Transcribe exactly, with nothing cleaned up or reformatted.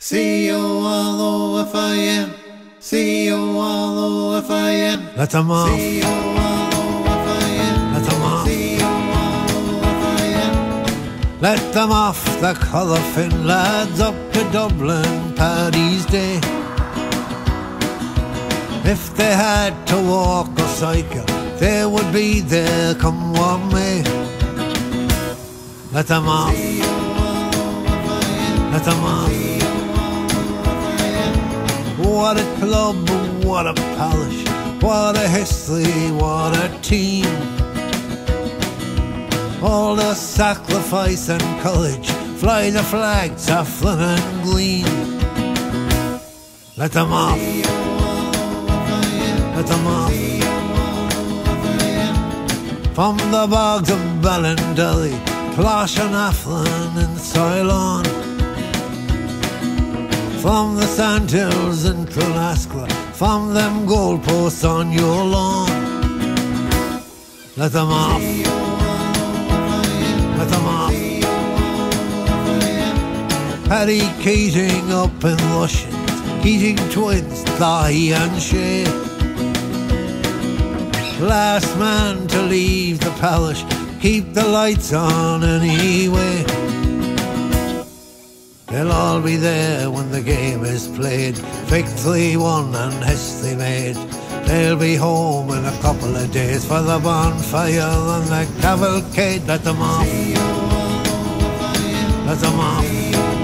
C O R O F I N, C O R O F I N. Let them off. C O R O F I N. Let them off. C O R O F I N. Let them off the Corofin lads up to Dublin Paddy's Day. If they had to walk or cycle, they would be there come what may. Let them off. Let them off. What a club, what a palace, what a history, what a team. All the sacrifice and courage, fly the flags, saffron and gleam. Let them off. Let them off. From the bogs of Ballindelly, Plosh and Athlone and Ceylon, from the sand hills in Trinascla, from them goalposts on your lawn. Let them off. Let them off. Paddy Keating up in Russians, Keating twins, Dahi and Shea. Last man to leave the palace, keep the lights on anyway. They'll all be there when the game is played, victory won and history made. They'll be home in a couple of days for the bonfire and the cavalcade. Let them off. Let them off.